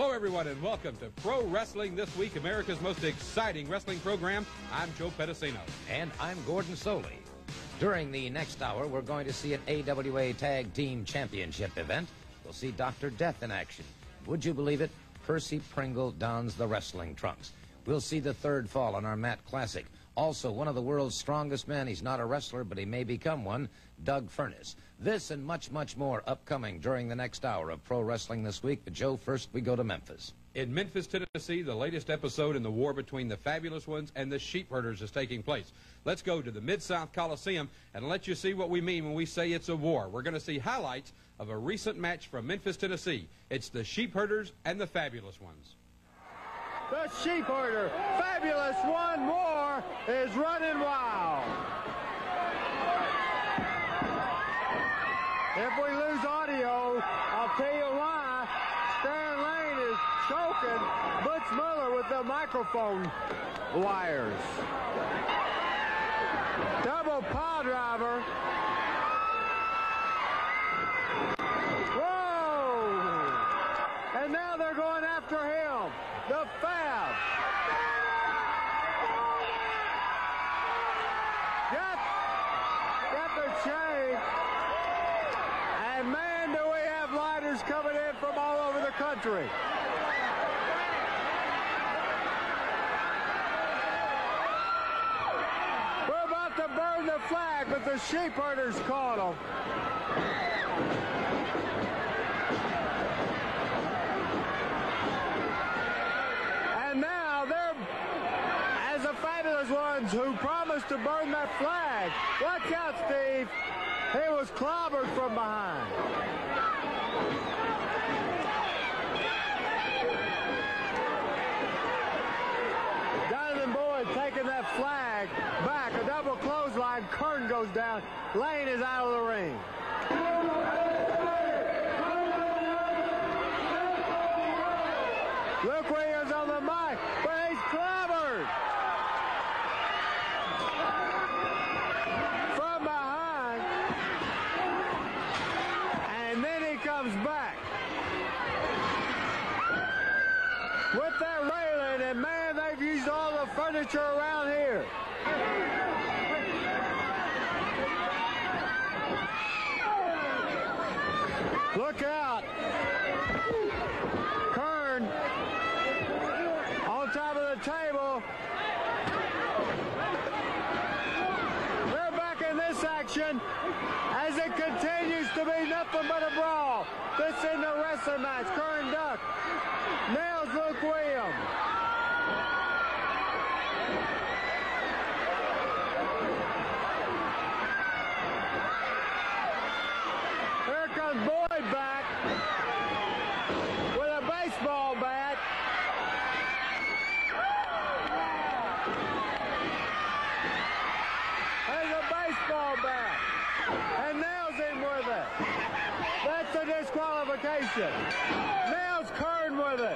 Hello, everyone, and welcome to Pro Wrestling This Week, America's most exciting wrestling program. I'm Joe Pedicino. And I'm Gordon Soley. During the next hour, we're going to see an AWA Tag Team Championship event. We'll see Dr. Death in action. Would you believe it? Percy Pringle dons the wrestling trunks. We'll see the third fall on our Matt Classic. Also, one of the world's strongest men. He's not a wrestler, but he may become one, Doug Furnas. This and much, much more upcoming during the next hour of Pro Wrestling This Week. But, Joe, first we go to Memphis. In Memphis, Tennessee, the latest episode in the war between the Fabulous Ones and the Sheepherders is taking place. Let's go to the Mid-South Coliseum and let you see what we mean when we say it's a war. We're going to see highlights of a recent match from Memphis, Tennessee. It's the Sheepherders and the Fabulous Ones. The Sheepherder, Fabulous One More, is running wild. If we lose audio, I'll tell you why. Stan Lane is choking Butch Muller with the microphone wires. Double pile driver. Whoa! And now they're going after him. The Fab. Got the chain. And man, do we have lighters coming in from all over the country. We're about to burn the flag, but the Sheepherders caught them. Ones who promised to burn that flag. Watch out, Steve. He was clobbered from behind. Donovan Boyd taking that flag back. A double clothesline. Kern goes down. Lane is out of the ring. Luke Williams on the mic, but he's clobbered. Back with that railing, and man, they've used all the furniture around here. Look out. Kern on top of the table. They're back in this action as it continues to be nothing but a brawl. This in the wrestling match. Kern Duck nails Luke Williams. Here comes Boyd back with a baseball bat. There's a baseball bat. And nails him with it. That's a disqualification. Nails Kern with it.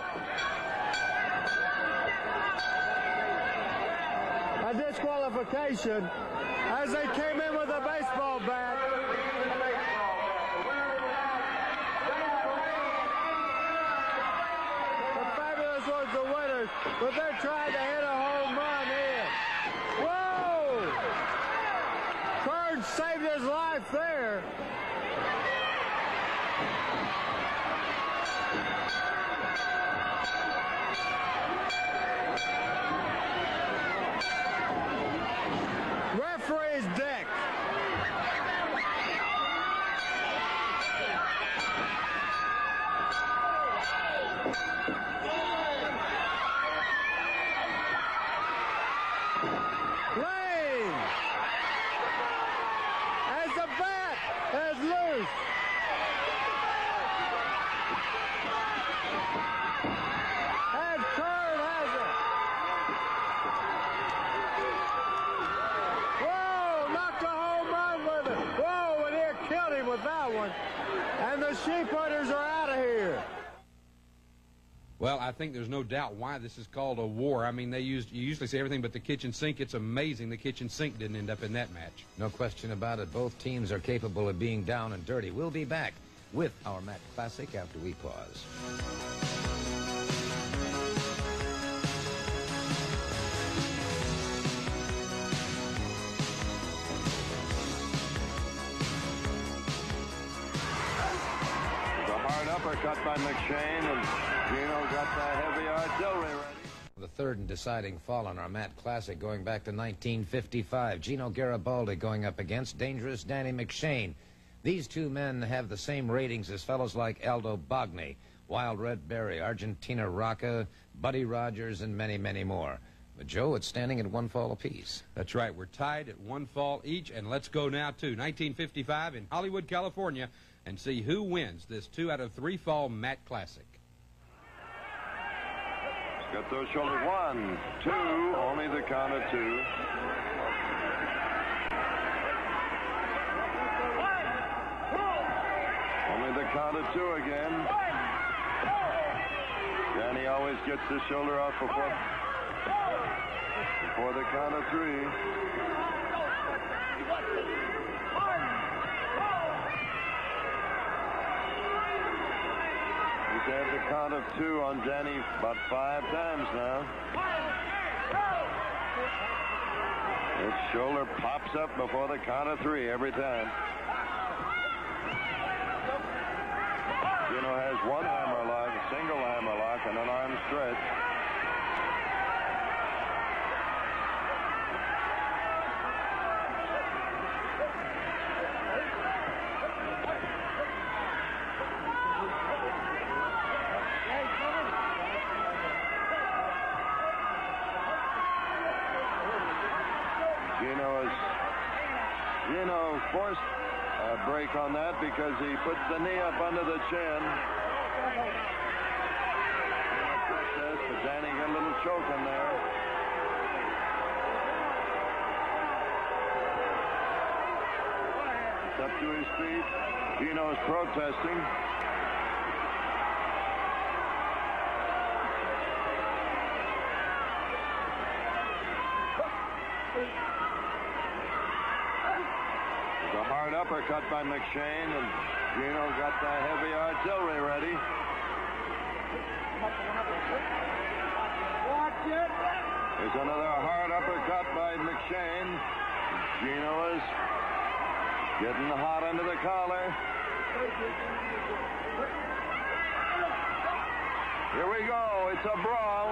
A disqualification as they came in with a baseball bat. The Fabulous Ones are winners, but they're trying to hit a home run in. Whoa! Kern saved his life there. Referee's deck. Lane. As the bat is loose. And Kern has it. Whoa, knocked a home run with it. Whoa, and he killed him with that one. And the Sheepherders are out of here. Well, I think there's no doubt why this is called a war. I mean, you usually say everything but the kitchen sink. It's amazing the kitchen sink didn't end up in that match. No question about it. Both teams are capable of being down and dirty. We'll be back with our Matt Classic after we pause. uppercut by McShane, and Gino got the heavy artillery ready. The third and deciding fall on our Matt Classic going back to 1955. Gino Garibaldi going up against Dangerous Danny McShane. These two men have the same ratings as fellows like Aldo Bogni, Wild Red Berry, Argentina Rocca, Buddy Rogers, and many, many more. But, Joe, it's standing at 1 fall apiece. That's right. We're tied at 1 fall each, and let's go now to 1955 in Hollywood, California, and see who wins this 2 out of 3 fall Matt Classic. Got those shoulders. 1, 2, only the count of 2. Only the count of 2 again. Danny always gets the shoulder off before the count of 3. He's had the count of 2 on Danny about 5 times now. His shoulder pops up before the count of 3 every time. Gino has 1 hammerlock, a single hammerlock, and an arm stretch. Gino forced a break on that because he puts the knee up under the chin. But Danny got a little choke in there. He's up to his feet. Gino's protesting. A hard uppercut by McShane, and Gino got the heavy artillery ready. There's another hard uppercut by McShane. Gino is getting hot under the collar. Here we go. It's a brawl.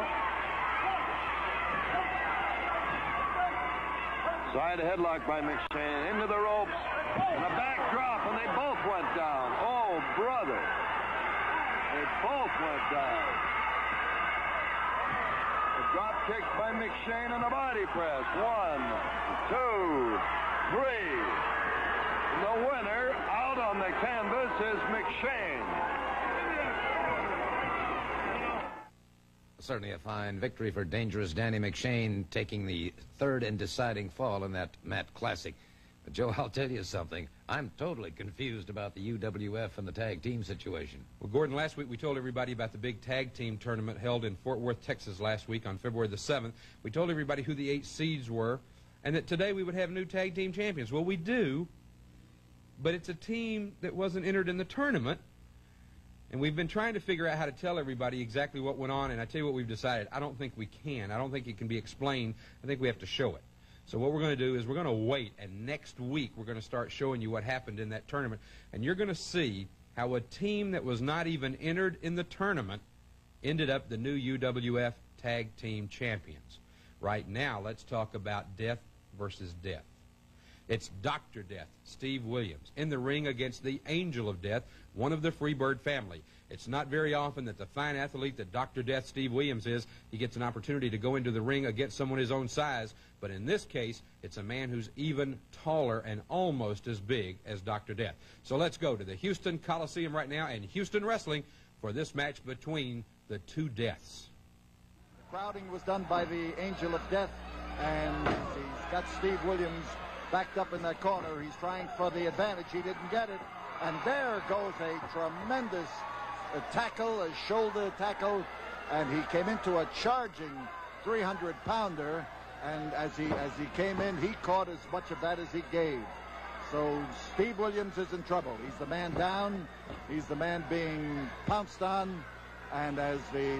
Side headlock by McShane into the ropes. And a back drop, and they both went down. Oh, brother. They both went down. A drop kick by McShane and a body press. 1, 2, 3. The winner out on the canvas is McShane. Certainly a fine victory for Dangerous Danny McShane, taking the third and deciding fall in that Matt Classic. But, Joe, I'll tell you something. I'm totally confused about the UWF and the tag team situation. Well, Gordon, last week we told everybody about the big tag team tournament held in Fort Worth, Texas last week on February the 7th. We told everybody who the 8 seeds were, and that today we would have new tag team champions. Well, we do, but it's a team that wasn't entered in the tournament. And we've been trying to figure out how to tell everybody exactly what went on, and I tell you what we've decided. I don't think we can. I don't think it can be explained. I think we have to show it. So what we're going to do is we're going to wait, and next week we're going to start showing you what happened in that tournament. And you're going to see how a team that was not even entered in the tournament ended up the new UWF Tag Team Champions. Right now, let's talk about Death versus Death. It's Dr. Death, Steve Williams, in the ring against the Angel of Death, one of the Freebird family. It's not very often that the fine athlete that Dr. Death Steve Williams is, he gets an opportunity to go into the ring against someone his own size. But in this case, it's a man who's even taller and almost as big as Dr. Death. So let's go to the Houston Coliseum right now and Houston Wrestling for this match between the two Deaths. The crowding was done by the Angel of Death, and he's got Steve Williams backed up in that corner. He's trying for the advantage. He didn't get it. And there goes a tremendous tackle, a shoulder tackle, and he came into a charging 300-pounder. And as he came in, he caught as much of that as he gave. So Steve Williams is in trouble. He's the man down. He's the man being pounced on. And as the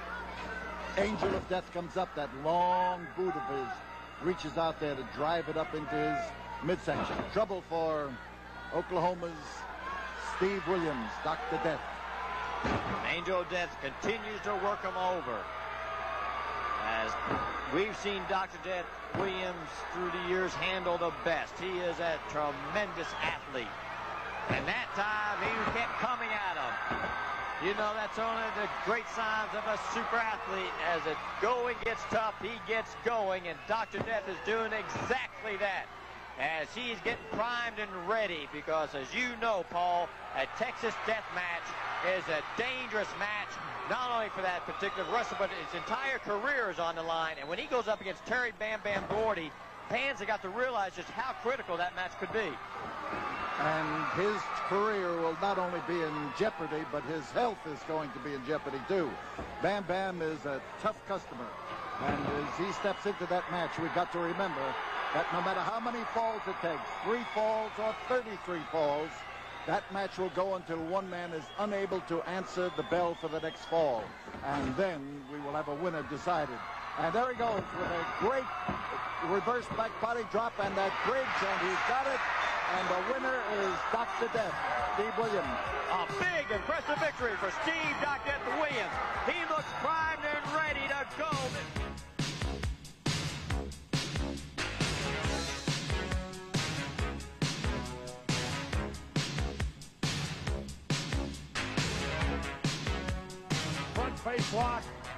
Angel of Death comes up, that long boot of his reaches out there to drive it up into his midsection. Trouble for Oklahoma's Steve Williams, Dr. Death. Angel of Death continues to work him over. As we've seen Dr. Death Williams through the years handle the best. He is a tremendous athlete. And that time, he kept coming at him. You know, that's only the great signs of a super athlete. As it going gets tough, he gets going. And Dr. Death is doing exactly that. As he's getting primed and ready. Because as you know, Paul, a Texas death match is a dangerous match. Not only for that particular wrestler, but his entire career is on the line. And when he goes up against Terry Bam Bam Gordy, fans have got to realize just how critical that match could be. And his career will not only be in jeopardy, but his health is going to be in jeopardy too. Bam Bam is a tough customer. And as he steps into that match, we've got to remember that no matter how many falls it takes, 3 falls or 33 falls, that match will go until one man is unable to answer the bell for the next fall. And then we will have a winner decided. And there he goes with a great reverse back body drop and that bridge, and he's got it. And the winner is Dr. Death, Steve Williams. A big, impressive victory for Steve Dr. Death Williams. He looks primed and ready to go. Front face lock.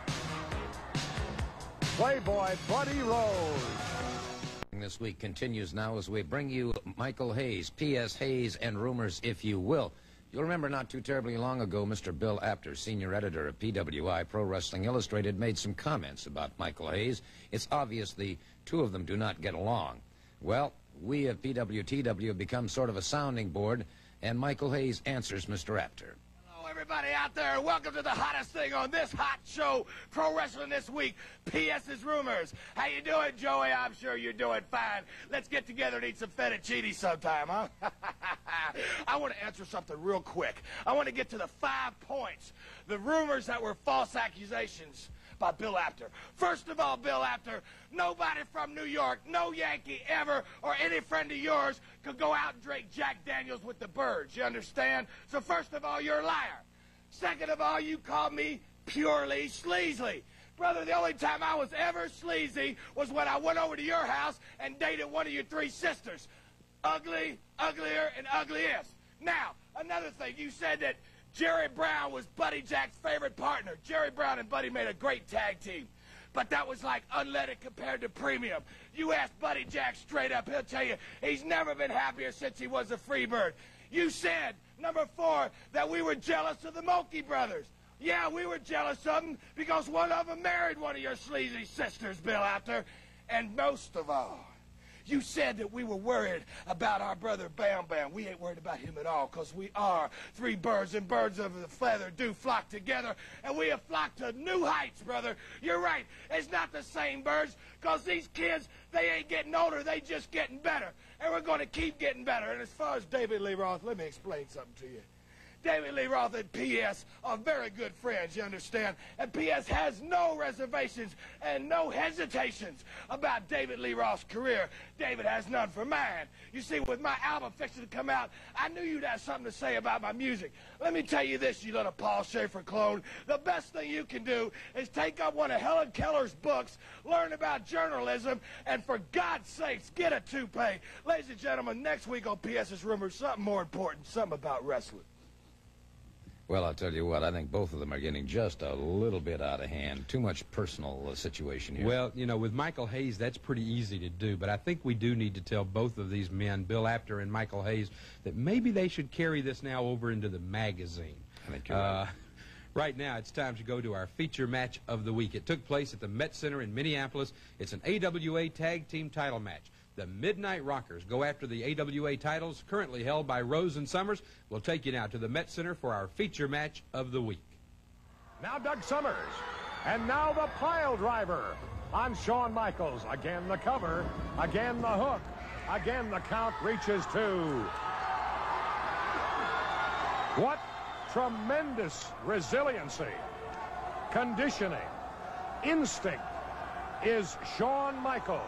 Playboy Buddy Rose. This week continues now as we bring you Michael Hayes, P.S. Hayes, and rumors, if you will. You'll remember not too terribly long ago, Mr. Bill Apter, senior editor of PWI Pro Wrestling Illustrated, made some comments about Michael Hayes. It's obvious the two of them do not get along. Well, we at PWTW have become sort of a sounding board, and Michael Hayes answers Mr. Apter. Everybody out there, welcome to the hottest thing on this hot show, Pro Wrestling This Week, P.S.'s Rumors. How you doing, Joey? I'm sure you're doing fine. Let's get together and eat some fettuccine sometime, huh? I want to answer something real quick. I want to get to the 5 points, the rumors that were false accusations by Bill Apter. First of all, Bill Apter, nobody from New York, no Yankee ever, or any friend of yours could go out and drink Jack Daniels with the birds, you understand? So first of all, you're a liar. Second of all, you called me purely sleazy. Brother, the only time I was ever sleazy was when I went over to your house and dated one of your 3 sisters. Ugly, uglier, and ugliest. Now, another thing, you said that Jerry Brown was Buddy Jack's favorite partner. Jerry Brown and Buddy made a great tag team. But that was like unleaded compared to premium. You ask Buddy Jack straight up, he'll tell you he's never been happier since he was a Freebird. You said, number 4, that we were jealous of the Mulkey brothers. Yeah, we were jealous of them because one of them married one of your sleazy sisters, Bill Apter. And most of all, you said that we were worried about our brother Bam Bam. We ain't worried about him at all because we are 3 birds, and birds of a feather do flock together, and we have flocked to new heights, brother. You're right. It's not the same birds because these kids, they ain't getting older. They just getting better, and we're going to keep getting better. And as far as David Lee Roth, let me explain something to you. David Lee Roth and P.S. are very good friends, you understand? And P.S. has no reservations and no hesitations about David Lee Roth's career. David has none for mine. You see, with my album fixing to come out, I knew you'd have something to say about my music. Let me tell you this, you little Paul Schaefer clone. The best thing you can do is take up one of Helen Keller's books, learn about journalism, and for God's sakes, get a toupee. Ladies and gentlemen, next week on P.S.'s Rumors, something more important, something about wrestling. Well, I'll tell you what, I think both of them are getting just a little bit out of hand. Too much personal situation here. Well, you know, with Michael Hayes, that's pretty easy to do, but I think we do need to tell both of these men, Bill Apter and Michael Hayes, that maybe they should carry this now over into the magazine. I think you're right. Right now, it's time to go to our feature match of the week. It took place at the Met Center in Minneapolis. It's an AWA Tag Team title match. The Midnight Rockers go after the AWA titles currently held by Rose and Summers. We'll take you now to the Met Center for our feature match of the week. Now Doug Summers. And now the pile driver on Shawn Michaels. Again the cover. Again the hook. Again the count reaches 2. What tremendous resiliency, conditioning, instinct is Shawn Michaels.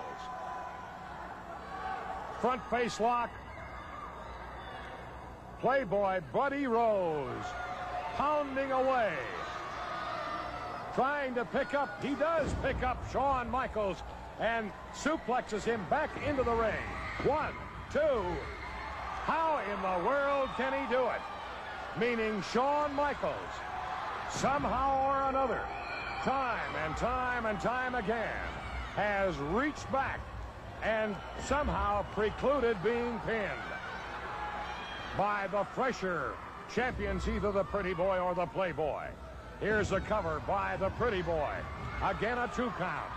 Front face lock. Playboy Buddy Rose. pounding away. Trying to pick up. He does pick up Shawn Michaels and suplexes him back into the ring. 1, 2. How in the world can he do it? Meaning Shawn Michaels, somehow or another, time and time and time again, has reached back and somehow precluded being pinned by the fresher champions, either the Pretty Boy or the Playboy. Here's a cover by the Pretty Boy. Again, a 2 count.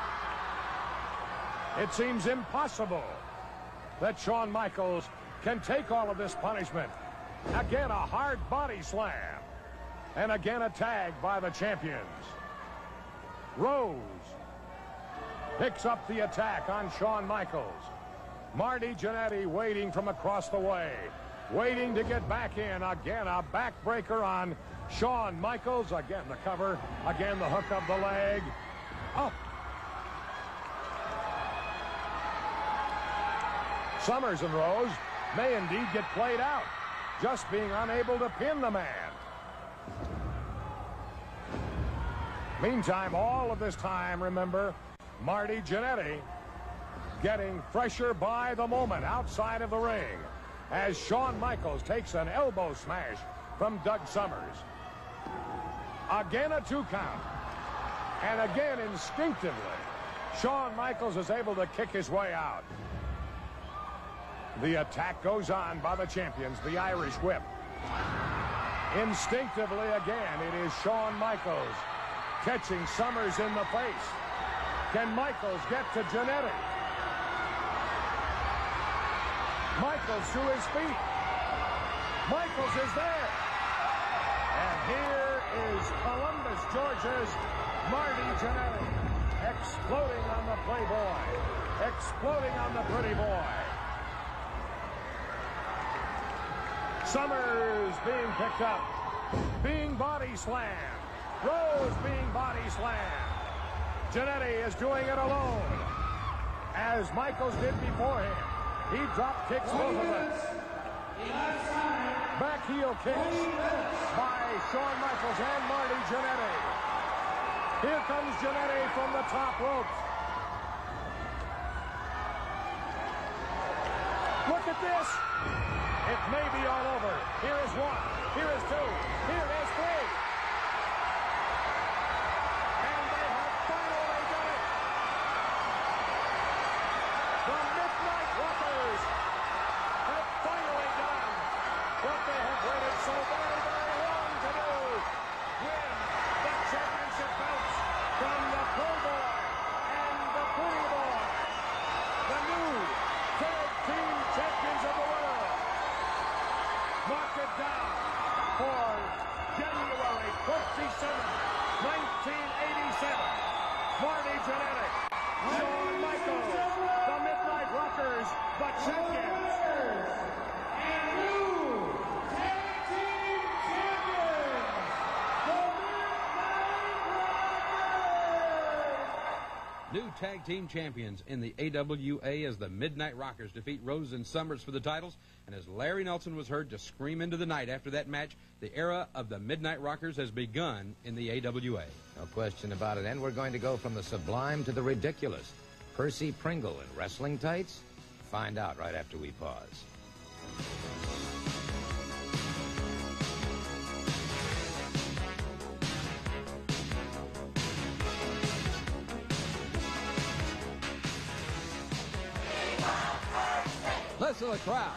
It seems impossible that Shawn Michaels can take all of this punishment. Again, a hard body slam. And again, a tag by the champions. Rose picks up the attack on Shawn Michaels. Marty Jannetty waiting from across the way. Waiting to get back in. Again, a backbreaker on Shawn Michaels. Again, the cover. Again, the hook of the leg. Oh. Summers and Rose may indeed get played out, just being unable to pin the man. Meantime, all of this time, remember, Marty Jannetty getting fresher by the moment outside of the ring as Shawn Michaels takes an elbow smash from Doug Summers. Again, a 2 count. And again, instinctively, Shawn Michaels is able to kick his way out. The attack goes on by the champions, the Irish Whip. Instinctively, again, it is Shawn Michaels catching Summers in the face. Can Michaels get to Jannetty? Michaels to his feet. Michaels is there. And here is Columbus, Georgia's Marty Jannetty, exploding on the Playboy, exploding on the Pretty Boy. Summers being picked up, being body slammed. Rose being body slammed. Jannetty is doing it alone, as Michaels did before him. He drop kicks both of them. Back heel kicks by Shawn Michaels and Marty Jannetty. Here comes Jannetty from the top ropes. Look at this. It may be all over. Here is 1. Here is 2. Here is 3. And they have finally done it. The Midnight Rockers have finally done what they have waited so very, very long to do. Win the championship belts from the Playboy and the Pretty Boy. The new tag team champions of the world. Mark it down for January 27th, 1987. Marty Jannetty, Shawn Michaels, the Midnight Rockers, the champions. And new tag team champions, the Midnight Rockers. New tag team champions in the AWA as the Midnight Rockers defeat Rose and Summers for the titles. And as Larry Nelson was heard to scream into the night after that match, the era of the Midnight Rockers has begun in the AWA. No question about it. And we're going to go from the sublime to the ridiculous. Percy Pringle in wrestling tights? Find out right after we pause. Listen to the crowd.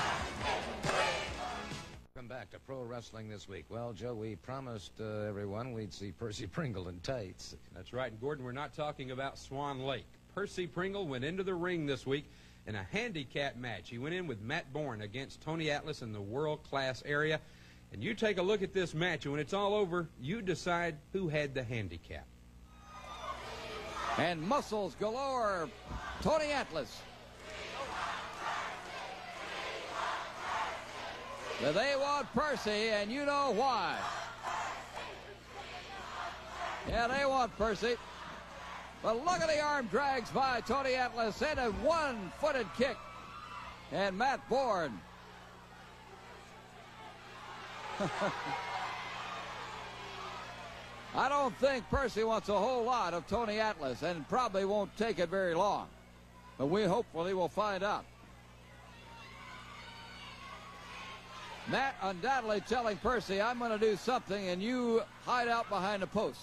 Welcome back to Pro Wrestling This Week. Well, Joe, we promised everyone we'd see Percy Pringle in tights. That's right, and Gordon, we're not talking about Swan Lake. Percy Pringle went into the ring this week in a handicap match. He went in with Matt Bourne against Tony Atlas in the world-class area. And you take a look at this match, and when it's all over, you decide who had the handicap. And muscles galore, Tony Atlas. But they want Percy, and you know why. Yeah, they want Percy. But look at the arm drags by Tony Atlas and a one-footed kick. And Matt Bourne. I don't think Percy wants a whole lot of Tony Atlas, and probably won't take it very long. But we hopefully will find out. Matt undoubtedly telling Percy, I'm going to do something, and you hide out behind the post.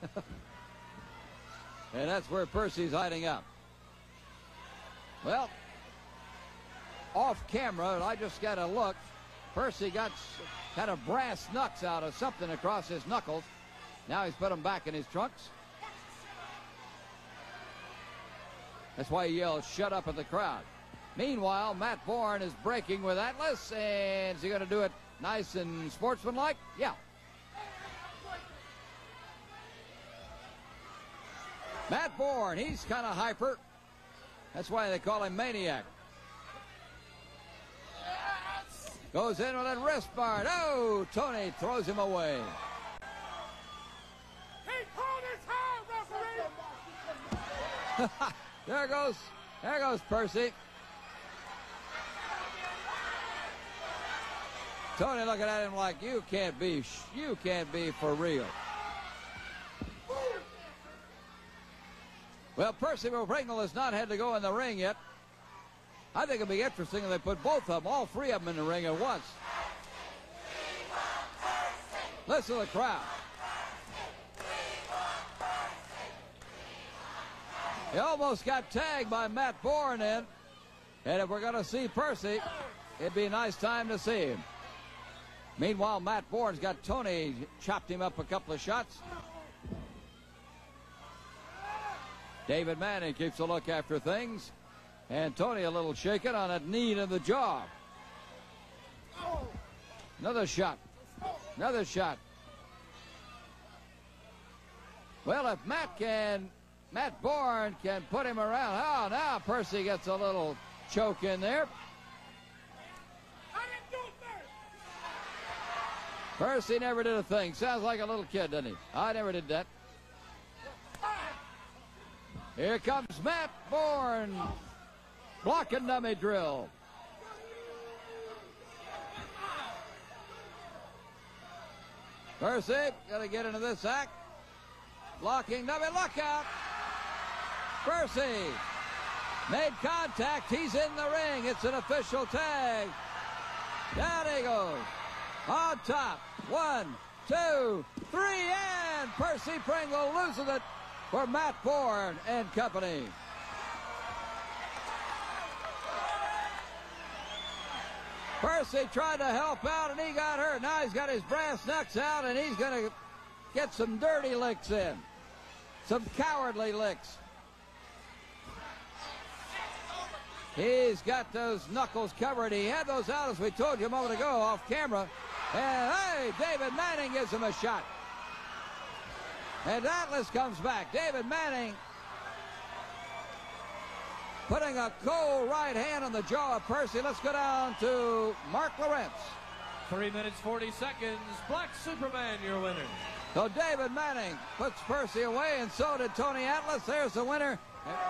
And that's where Percy's hiding out. Well, off camera, and I just got a look, Percy got kind of brass knucks out of something across his knuckles. Now he's put them back in his trunks. That's why he yells, shut up at the crowd. Meanwhile, Matt Bourne is breaking with Atlas, and is he going to do it nice and sportsmanlike? Yeah. Matt Bourne, he's kind of hyper. That's why they call him Maniac. Goes in with a wrist guard. Oh, Tony throws him away. There goes Percy. Tony looking at him like, you can't be for real. Well, Percy Pringle has not had to go in the ring yet. I think it'll be interesting if they put both of them, all three of them in the ring at once. Listen to the crowd. He almost got tagged by Matt Bourne in. And if we're going to see Percy, it'd be a nice time to see him. Meanwhile, Matt Bourne's got Tony, chopped him up a couple of shots. David Manning keeps a look after things. And Tony a little shaken on a knee to the jaw. Another shot. Another shot. Well, if Matt Bourne can put him around. Oh, now Percy gets a little choke in there. Percy never did a thing. Sounds like a little kid, doesn't he? I never did that. Here comes Matt Bourne. Block and dummy drill. Percy got to get into this act. Blocking dummy. Look out. Percy made contact. He's in the ring. It's an official tag. Down he goes. On top. 1, 2, 3, and Percy Pringle loses it for Matt Bourne and company. Percy tried to help out, and he got hurt. Now he's got his brass knucks out, and he's going to get some dirty licks in. Some cowardly licks. He's got those knuckles covered. He had those out, as we told you a moment ago, off camera. And, hey, David Manning gives him a shot. And Atlas comes back. David Manning putting a cold right hand on the jaw of Percy. Let's go down to Mark Lawrence. 3 minutes, 40 seconds. Black Superman, your winner. So David Manning puts Percy away, and so did Tony Atlas. There's the winner.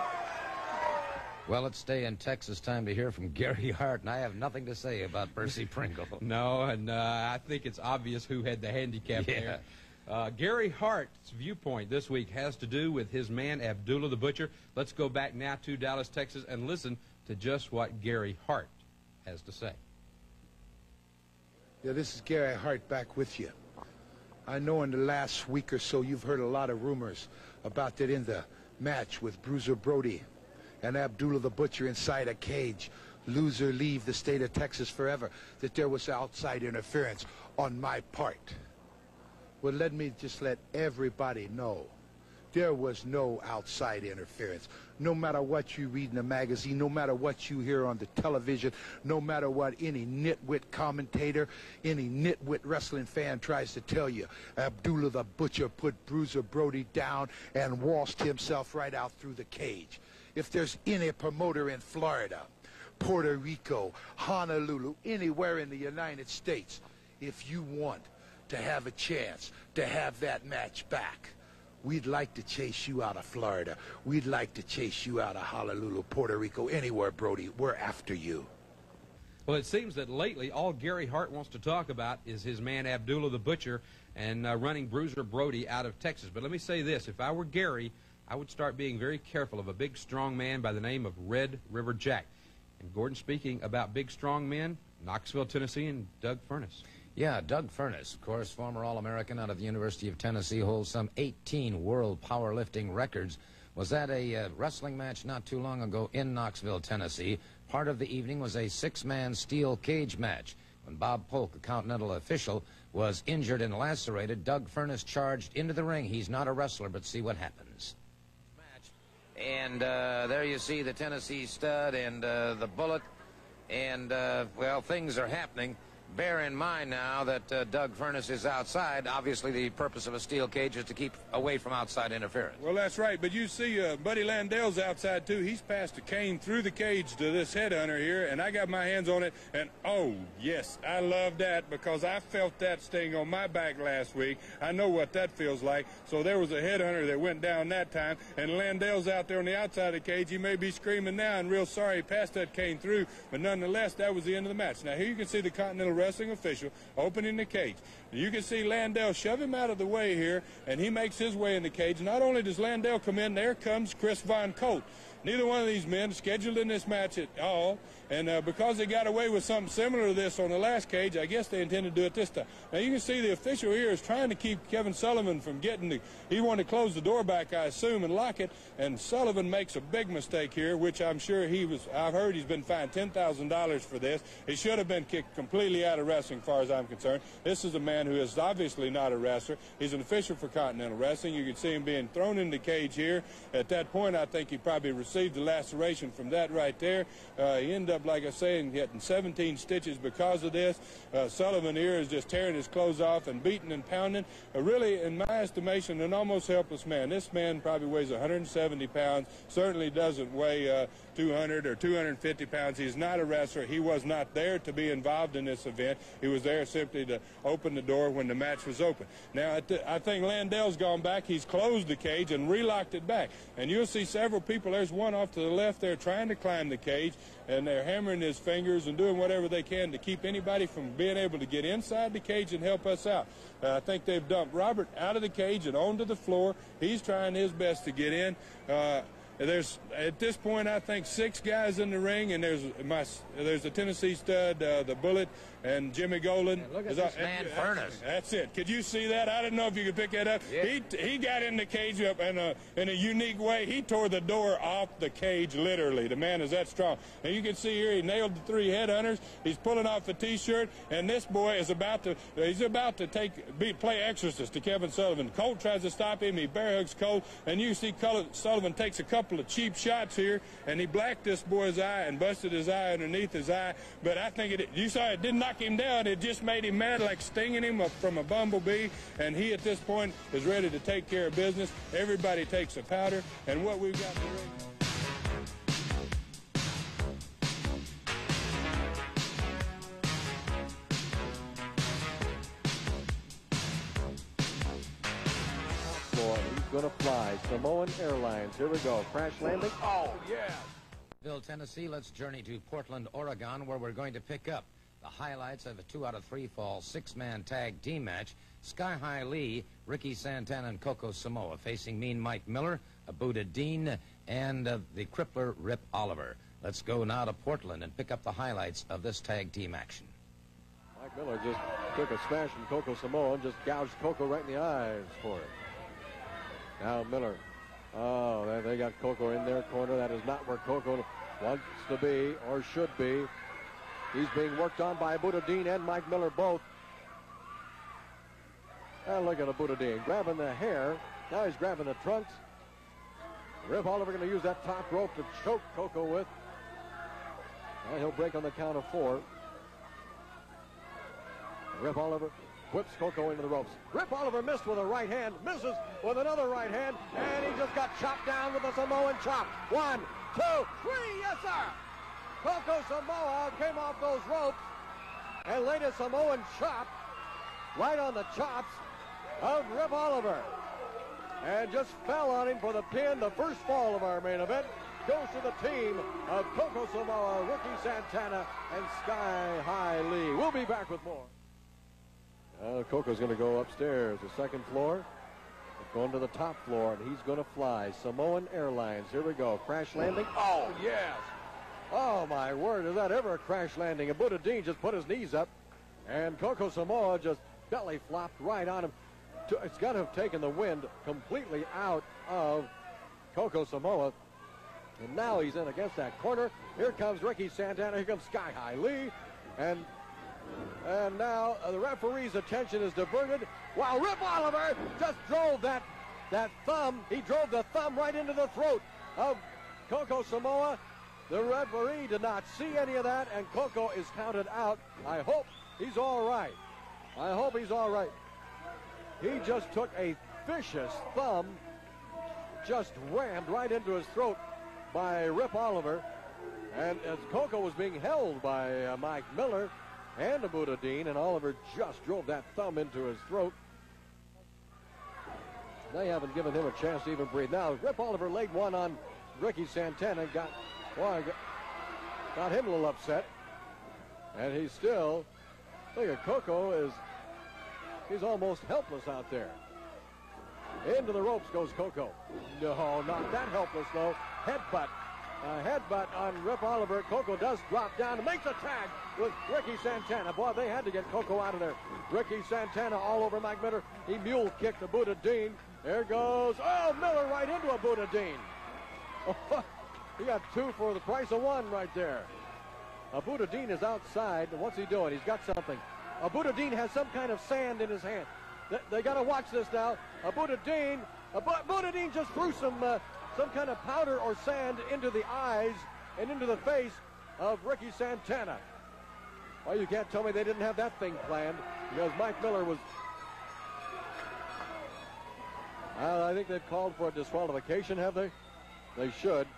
Well, it's Stay in Texas time to hear from Gary Hart, and I have nothing to say about Percy Pringle. No, and I think it's obvious who had the handicap there. Gary Hart's viewpoint this week has to do with his man, Abdullah the Butcher. Let's go back now to Dallas, Texas, and listen to just what Gary Hart has to say. Yeah, this is Gary Hart back with you. I know in the last week or so you've heard a lot of rumors about that in the match with Bruiser Brody and Abdullah the Butcher inside a cage. Loser leave the state of Texas forever. That there was outside interference on my part. Well, let me just let everybody know. There was no outside interference. No matter what you read in the magazine, no matter what you hear on the television, no matter what any nitwit commentator, any nitwit wrestling fan tries to tell you, Abdullah the Butcher put Bruiser Brody down and waltzed himself right out through the cage. If there's any promoter in Florida, Puerto Rico, Honolulu, anywhere in the United States, if you want to have a chance to have that match back, we'd like to chase you out of Florida. We'd like to chase you out of Honolulu, Puerto Rico, anywhere, Brody. We're after you. Well, it seems that lately all Gary Hart wants to talk about is his man Abdullah the Butcher and running Bruiser Brody out of Texas. But let me say this. If I were Gary, I would start being very careful of a big, strong man by the name of Red River Jack. And Gordon, speaking about big, strong men, Knoxville, Tennessee, and Doug Furness. Yeah, Doug Furness, of course, former All-American out of the University of Tennessee, holds some 18 world powerlifting records. Was at a wrestling match not too long ago in Knoxville, Tennessee. Part of the evening was a 6-man steel cage match. When Bob Polk, a Continental official, was injured and lacerated, Doug Furness charged into the ring. He's not a wrestler, but see what happens. And there you see the Tennessee Stud and the Bullet. And, well, things are happening. Bear in mind now that Doug Furness is outside. Obviously, the purpose of a steel cage is to keep away from outside interference. Well, that's right. But you see Buddy Landell's outside, too. He's passed a cane through the cage to this headhunter here, and I got my hands on it. And, oh, yes, I love that because I felt that sting on my back last week. I know what that feels like. So there was a headhunter that went down that time, and Landell's out there on the outside of the cage. He may be screaming now and real sorry he passed that cane through, but nonetheless, that was the end of the match. Now, here you can see the Continental Wrestling official opening the cage. You can see Landell shove him out of the way here, and he makes his way in the cage. Not only does Landell come in, there comes Chris Von Colt. Neither one of these men scheduled in this match at all, and because they got away with something similar to this on the last cage, I guess they intended to do it this time. Now, you can see the official here is trying to keep Kevin Sullivan from getting the... He wanted to close the door back, I assume, and lock it, and Sullivan makes a big mistake here, which I'm sure I've heard he's been fined $10,000 for this. He should have been kicked completely out of wrestling, as far as I'm concerned. This is a man who is obviously not a wrestler. He's an official for Continental Wrestling. You can see him being thrown in the cage here. At that point, I think he probably received the laceration from that right there. He ended up, like I say, getting 17 stitches because of this. Sullivan here is just tearing his clothes off and beating and pounding. Really, in my estimation, an almost helpless man. This man probably weighs 170 pounds, certainly doesn't weigh 200 or 250 pounds. He's not a wrestler. He was not there to be involved in this event. He was there simply to open the door when the match was open. Now, I think Landell's gone back. He's closed the cage and relocked it back. And you'll see several people. There's one off to the left there trying to climb the cage, and they're hammering his fingers and doing whatever they can to keep anybody from being able to get inside the cage and help us out. I think they've dumped Robert out of the cage and onto the floor. He's trying his best to get in. There's, at this point, I think 6 guys in the ring, and there's the Tennessee Stud, the Bullet, and Jimmy Golden. And look at this man, Furness. That's it. Could you see that? I didn't know if you could pick that up. Yeah. He got in the cage up in a unique way. He tore the door off the cage, literally. The man is that strong. And you can see here he nailed the 3 headhunters. He's pulling off the T-shirt, and this boy is about to play exorcist to Kevin Sullivan. Colt tries to stop him. He bear hugs Colt, and you see Sullivan takes a couple of cheap shots here, and he blacked this boy's eye and busted his eye underneath his eye. But I think you saw it didn't knock him down. It just made him mad, like stinging him from a bumblebee. And he, at this point, is ready to take care of business. Everybody takes a powder, and what we've got to do. He's going to fly. Samoan Airlines. Here we go. Crash landing. Oh, yeah. Tennessee. Let's journey to Portland, Oregon, where we're going to pick up the highlights of a 2-out-of-3 fall 6-man tag team match. Sky High Lee, Ricky Santana, and Coco Samoa facing Mean Mike Miller, Buddha Dean, and the crippler Rip Oliver. Let's go now to Portland and pick up the highlights of this tag team action. Mike Miller just took a smash from Coco Samoa and just gouged Coco right in the eyes for it. Now Miller. Oh, they got Coco in their corner. That is not where Coco wants to be or should be. He's being worked on by Buddha Dean and Mike Miller both. And look at Buddha Dean grabbing the hair. Now he's grabbing the trunks. Rip Oliver going to use that top rope to choke Coco with. And he'll break on the count of 4. Rip Oliver whips Coco into the ropes. Rip Oliver missed with a right hand, misses with another right hand, and he just got chopped down with a Samoan chop. 1, 2, 3, yes sir! Coco Samoa came off those ropes and laid a Samoan chop right on the chops of Rip Oliver. And just fell on him for the pin, the first fall of our main event. goes to the team of Coco Samoa, Ricky Santana, and Sky High Lee. We'll be back with more. Coco's going to go upstairs, the second floor. Going to the top floor, and he's going to fly. Samoan Airlines. Here we go. Crash landing. Oh, yes. Oh, my word. Is that ever a crash landing? And Buddha Dean just put his knees up, and Coco Samoa just belly flopped right on him. It's got to have taken the wind completely out of Coco Samoa. And now he's in against that corner. Here comes Ricky Santana. Here comes Sky High Lee. And now the referee's attention is diverted. Wow, Rip Oliver just drove that thumb. He drove the thumb right into the throat of Coco Samoa. The referee did not see any of that, and Coco is counted out. I hope he's all right. I hope he's all right. He just took a vicious thumb, just rammed right into his throat by Rip Oliver. And as Coco was being held by Mike Miller and Buddha Dean, and Oliver just drove that thumb into his throat. They haven't given him a chance to even breathe. Now, Rip Oliver laid one on Ricky Santana, got him a little upset. And he's still, look at Coco, he's almost helpless out there. Into the ropes goes Coco. No, not that helpless, though. Headbutt. Headbutt on Rip Oliver. Coco does drop down and makes a tag with Ricky Santana. Boy, they had to get Coco out of there. Ricky Santana all over Mike Miller. He mule kicked the Buddha Dean. There goes, Miller right into a Buddha Dean. He got two for the price of one right there. Buddha Dean is outside. What's he doing? He's got something. Buddha Dean has some kind of sand in his hand. They got to watch this now. Buddha Dean just threw some kind of powder or sand into the eyes and into the face of Ricky Santana. Well, you can't tell me they didn't have that thing planned, because Mike Miller was... I think they've called for a disqualification, have they? They should.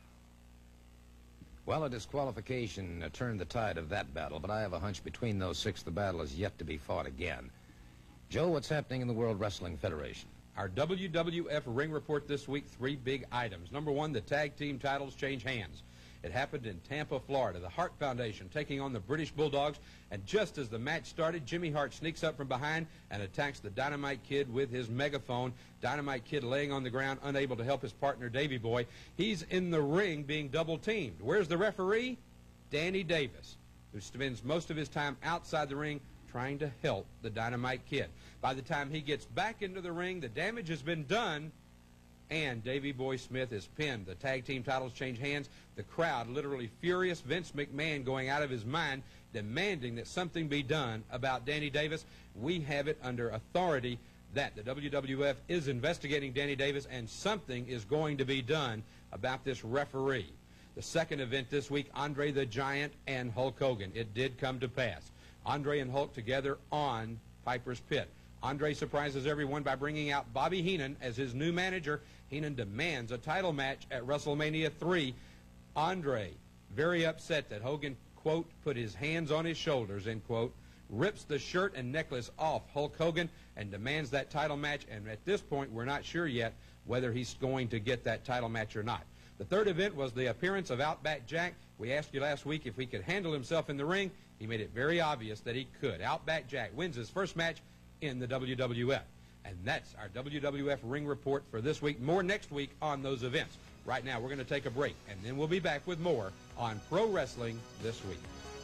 Well, a disqualification turned the tide of that battle, but I have a hunch between those six the battle is yet to be fought again. Joe, what's happening in the World Wrestling Federation? Our WWF ring report this week, 3 big items. Number 1, the tag team titles change hands. It happened in Tampa, Florida. The Hart Foundation taking on the British Bulldogs, and just as the match started, Jimmy Hart sneaks up from behind and attacks the Dynamite Kid with his megaphone. Dynamite Kid laying on the ground, unable to help his partner, Davey Boy. He's in the ring being double-teamed. Where's the referee? Danny Davis, who spends most of his time outside the ring trying to help the Dynamite Kid. By the time he gets back into the ring, the damage has been done, and Davey Boy Smith is pinned. The tag team titles change hands. The crowd literally furious. Vince McMahon going out of his mind, demanding that something be done about Danny Davis. We have it under authority that the WWF is investigating Danny Davis, and something is going to be done about this referee. The second event this week, Andre the Giant and Hulk Hogan. It did come to pass. Andre and Hulk together on Piper's Pit. Andre surprises everyone by bringing out Bobby Heenan as his new manager. Heenan demands a title match at WrestleMania 3. Andre, very upset that Hogan, quote, put his hands on his shoulders, end quote, rips the shirt and necklace off Hulk Hogan and demands that title match. And at this point, we're not sure yet whether he's going to get that title match or not. The third event was the appearance of Outback Jack. We asked you last week if he could handle himself in the ring. He made it very obvious that he could. Outback Jack wins his first match in the WWF. And that's our WWF ring report for this week. More next week on those events. Right now, we're going to take a break, and then we'll be back with more on Pro Wrestling This Week.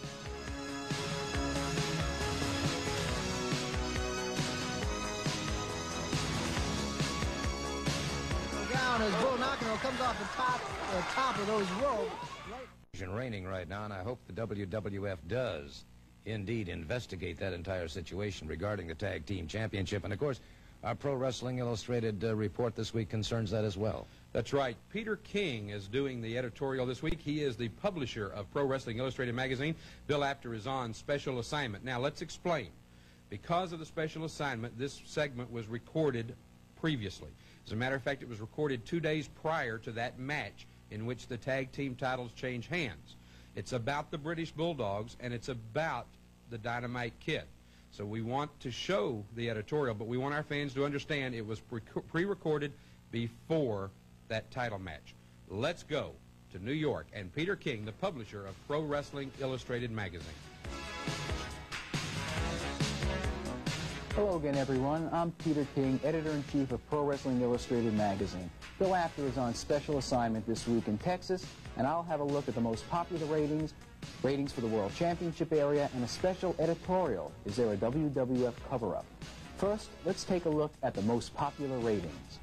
Down as Bull Nakano comes off the top of those ropes. Reigning right now, and I hope the WWF does indeed investigate that entire situation regarding the Tag Team Championship. And, of course, our Pro Wrestling Illustrated report this week concerns that as well. That's right. Peter King is doing the editorial this week. He is the publisher of Pro Wrestling Illustrated magazine. Bill Apter is on special assignment. Now, let's explain. Because of the special assignment, this segment was recorded previously. As a matter of fact, it was recorded 2 days prior to that match in which the tag team titles change hands. It's about the British Bulldogs, and it's about the Dynamite Kid. So we want to show the editorial, but we want our fans to understand it was pre-recorded before that title match. Let's go to New York and Peter King, the publisher of Pro Wrestling Illustrated magazine. Hello again, everyone. I'm Peter King, editor-in-chief of Pro Wrestling Illustrated magazine. Bill Apter is on special assignment this week in Texas, and I'll have a look at the most popular ratings for the World Championship area, and a special editorial. Is there a WWF cover-up? First, let's take a look at the most popular ratings.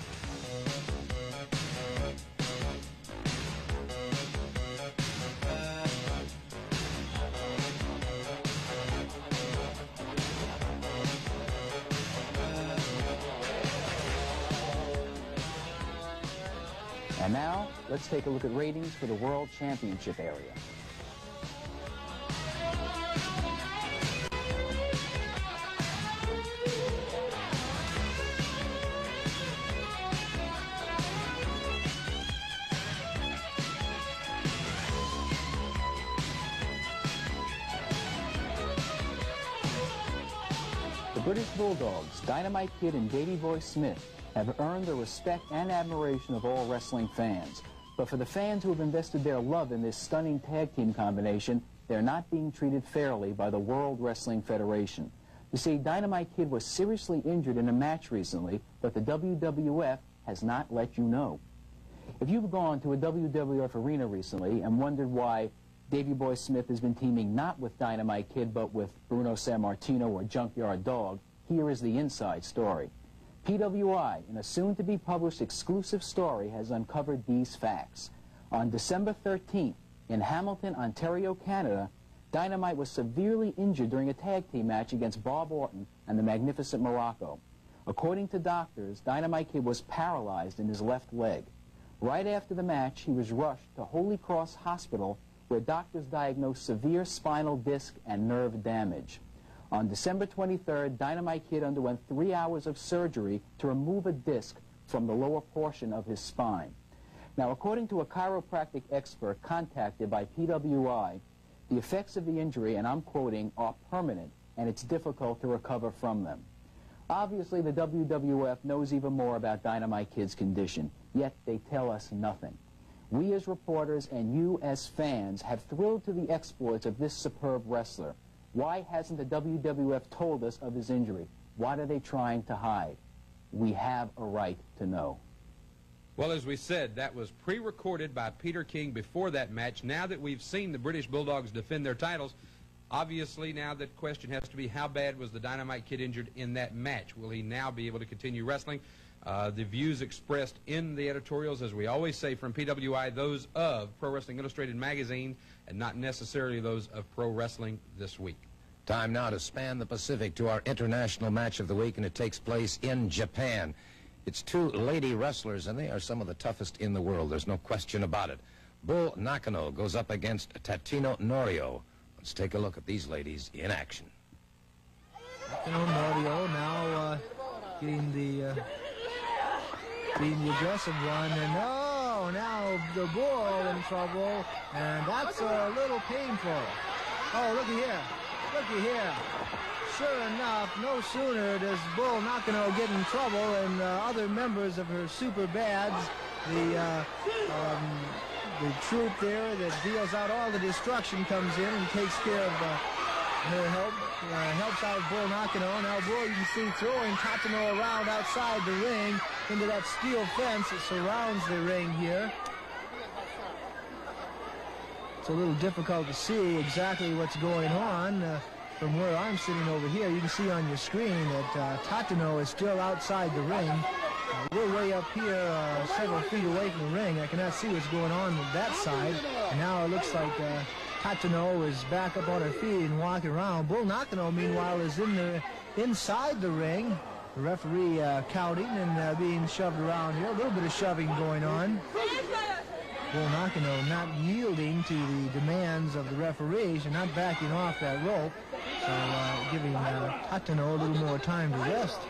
And now, let's take a look at ratings for the World Championship area. The British Bulldogs, Dynamite Kid and Davey Boy Smith, have earned the respect and admiration of all wrestling fans. But for the fans who have invested their love in this stunning tag team combination, they're not being treated fairly by the World Wrestling Federation. You see, Dynamite Kid was seriously injured in a match recently, but the WWF has not let you know. If you've gone to a WWF arena recently and wondered why Davey Boy Smith has been teaming not with Dynamite Kid but with Bruno Sammartino or Junkyard Dog, here is the inside story. PWI, in a soon-to-be-published exclusive story, has uncovered these facts. On December 13th, in Hamilton, Ontario, Canada, Dynamite was severely injured during a tag team match against Bob Orton and the Magnificent Morocco. According to doctors, Dynamite Kid was paralyzed in his left leg. Right after the match, he was rushed to Holy Cross Hospital, where doctors diagnosed severe spinal disc and nerve damage. On December 23rd, Dynamite Kid underwent 3 hours of surgery to remove a disc from the lower portion of his spine. Now, according to a chiropractic expert contacted by PWI, the effects of the injury, and I'm quoting, are permanent, and it's difficult to recover from them. Obviously, the WWF knows even more about Dynamite Kid's condition, yet they tell us nothing. We as reporters and you as fans have thrilled to the exploits of this superb wrestler. Why hasn't the WWF told us of his injury? What are they trying to hide? We have a right to know. Well, as we said, that was pre-recorded by Peter King before that match. Now that we've seen the British Bulldogs defend their titles, obviously now the question has to be, how bad was the Dynamite Kid injured in that match? Will he now be able to continue wrestling? The views expressed in the editorials, as we always say from PWI, those of Pro Wrestling Illustrated magazine, and not necessarily those of Pro Wrestling This Week. Time now to span the Pacific to our international match of the week, and it takes place in Japan. It's two lady wrestlers, and they are some of the toughest in the world. There's no question about it. Bull Nakano goes up against Tatino Norio. Let's take a look at these ladies in action. Tatino Norio now getting the aggressive one, and oh, now the Bull in trouble, and that's a little painful. Oh, looky here. Looky here. Sure enough, no sooner does Bull Nakano get in trouble and other members of her super bads, the troop there that deals out all the destruction, comes in and takes care of her help, helps out Bull Nakano. Now Bull, you can see, throwing Tatino around outside the ring into that steel fence that surrounds the ring here. It's a little difficult to see exactly what's going on from where I'm sitting over here. You can see on your screen that Tatino is still outside the ring. We're way up here several feet away from the ring. I cannot see what's going on that side. And now it looks like Tatino is back up on her feet and walking around. Bull Nakano, meanwhile, is inside the ring. The referee counting and being shoved around here. A little bit of shoving going on. Bull Nakano not yielding to the demands of the referees and not backing off that rope. So giving Tatino a little more time to rest.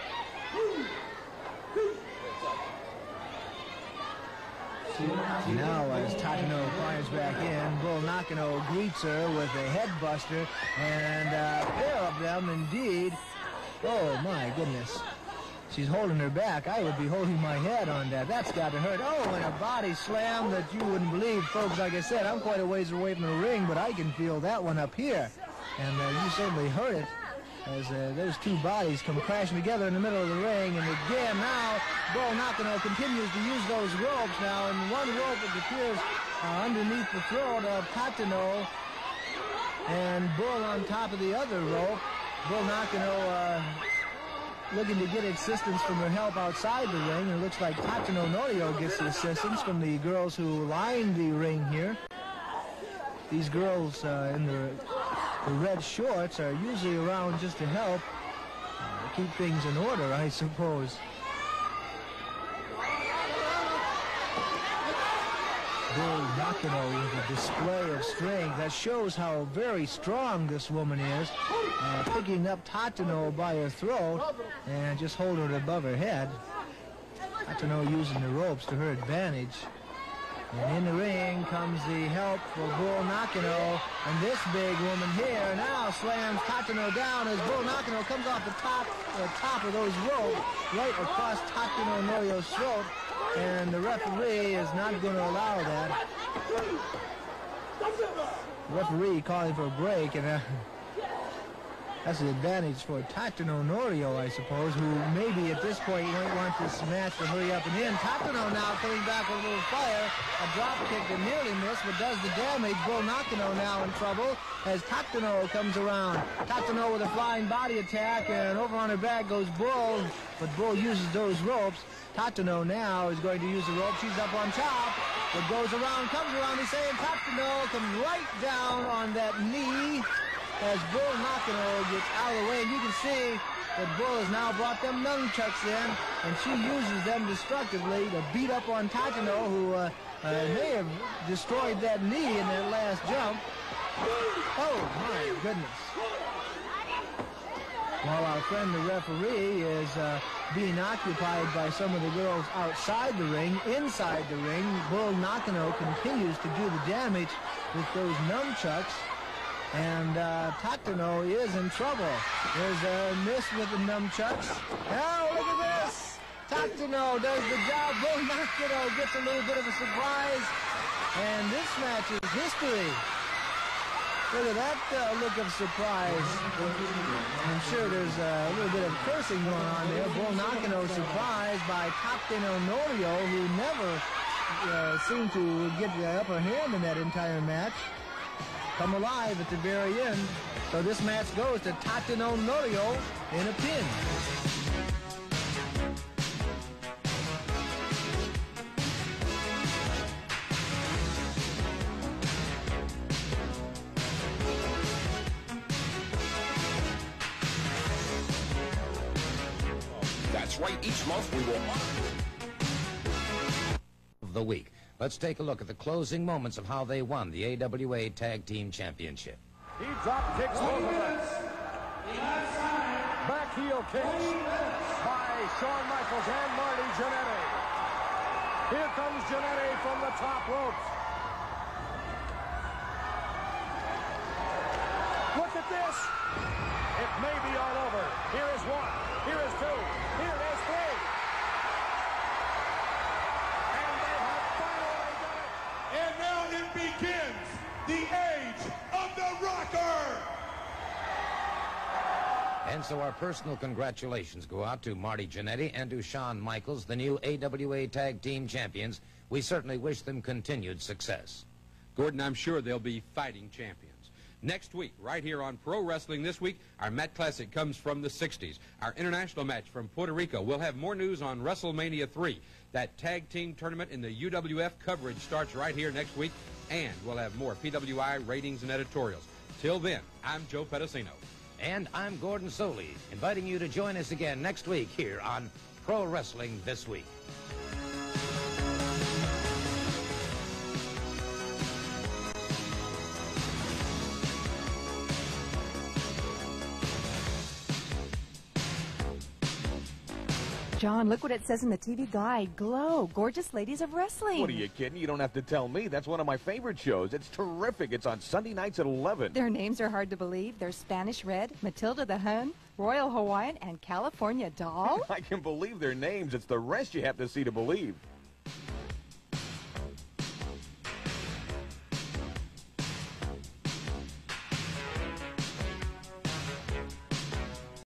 Now as Tatino climbs back in, Bull Nakano greets her with a head buster, and a pair of them indeed. Oh my goodness. she's holding her back. I would be holding my head on that. That's got to hurt. Oh, and a body slam that you wouldn't believe. Folks, like I said, I'm quite a ways away from the ring, but I can feel that one up here. And you certainly heard it as those two bodies come crashing together in the middle of the ring. And again, now, Bull Nakano continues to use those ropes now. And one rope, it appears, underneath the throat of Tatano. And Bull on top of the other rope. Bull Nakano looking to get assistance from her help outside the ring. And it looks like Tatano Norio gets the assistance from the girls who line the ring here. These girls in the red shorts are usually around just to help keep things in order, I suppose. Bull Nakano with a display of strength that shows how very strong this woman is, picking up Tatano by her throat and just holding it above her head. Tatano using the ropes to her advantage. And in the ring comes the help for Bull Nakano, and this big woman here now slams Tatano down as Bull Nakano comes off the top of those ropes right across Tatano Norio's throat, and the referee is not going to allow that. The referee calling for a break, and that's an advantage for Tatano Norio, I suppose, who maybe at this point might want this match to hurry up and end. Tatano now coming back with a little fire. A drop kick that nearly missed, but does the damage. Bull Nakano now in trouble as Tatano comes around. Tatano with a flying body attack, and over on her back goes Bull, but Bull uses those ropes. Tatano now is going to use the rope. She's up on top. It goes around, comes around. He's saying Tatano comes right down on that knee as Bull Nakano gets out of the way. And you can see that Bull has now brought them nunchucks in, and she uses them destructively to beat up on Tatano, who may have destroyed that knee in that last jump. Oh, my goodness. While our friend the referee is being occupied by some of the girls outside the ring, inside the ring, Bull Nakano continues to do the damage with those nunchucks. And Tatano is in trouble. There's a miss with the nunchucks. Oh, look at this! Tatano does the job. Bull Nakano gets a little bit of a surprise. And this match is history. Look at that look of surprise. I'm sure there's a little bit of cursing going on there. Bull Nakano surprised by Tatano Norio, who never seemed to get the upper hand in that entire match. Come alive at the very end. So this match goes to Tatano Norio in a pin. That's right, each month we will of the week. Let's take a look at the closing moments of how they won the AWA Tag Team Championship. He drop kicks both of them. Back heel kicks by Shawn Michaels and Marty Jannetty. Here comes Jannetty from the top ropes. Look at this. It may be all over. Here is one. Here is two. Here is three. And now it begins, the age of the rocker. And so our personal congratulations go out to Marty Jannetty and to Shawn Michaels, the new AWA Tag Team Champions. We certainly wish them continued success. Gordon, I'm sure they'll be fighting champions. Next week, right here on Pro Wrestling This Week, our Matt Classic comes from the 60s. Our international match from Puerto Rico. We'll have more news on WrestleMania 3. That tag team tournament in the UWF coverage starts right here next week, and we'll have more PWI ratings and editorials. Till then, I'm Joe Pedicino. And I'm Gordon Soley, inviting you to join us again next week here on Pro Wrestling This Week. John, look what it says in the TV guide. Glow, Gorgeous Ladies of Wrestling. What are you kidding? You don't have to tell me. That's one of my favorite shows. It's terrific. It's on Sunday nights at 11. Their names are hard to believe. They're Spanish Red, Matilda the Hun, Royal Hawaiian, and California Doll. I can believe their names. It's the rest you have to see to believe.